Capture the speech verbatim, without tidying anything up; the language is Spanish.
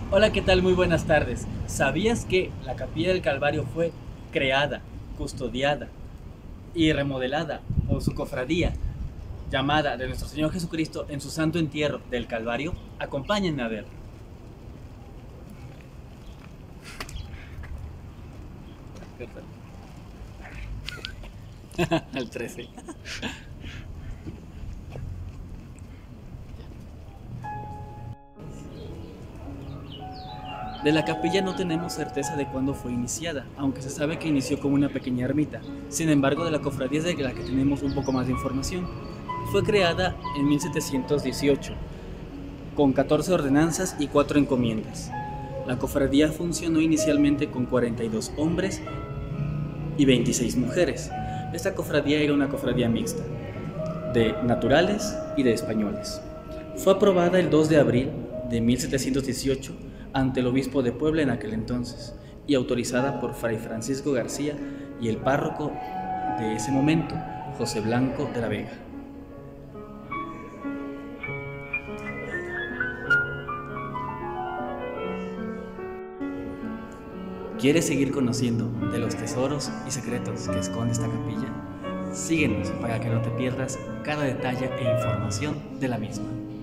Hola, ¿qué tal? Muy buenas tardes. ¿Sabías que la Capilla del Calvario fue creada, custodiada y remodelada por su cofradía llamada de nuestro Señor Jesucristo en su santo entierro del Calvario? Acompáñenme a ver. Al trece. De la capilla no tenemos certeza de cuándo fue iniciada, aunque se sabe que inició como una pequeña ermita. Sin embargo, de la cofradía es de la que tenemos un poco más de información. Fue creada en mil setecientos dieciocho, con catorce ordenanzas y cuatro encomiendas. La cofradía funcionó inicialmente con cuarenta y dos hombres y veintiséis mujeres. Esta cofradía era una cofradía mixta, de naturales y de españoles. Fue aprobada el dos de abril de mil setecientos dieciocho ante el obispo de Puebla en aquel entonces y autorizada por Fray Francisco García y el párroco de ese momento, José Blanco de la Vega. ¿Quieres seguir conociendo de los tesoros y secretos que esconde esta capilla? Síguenos para que no te pierdas cada detalle e información de la misma.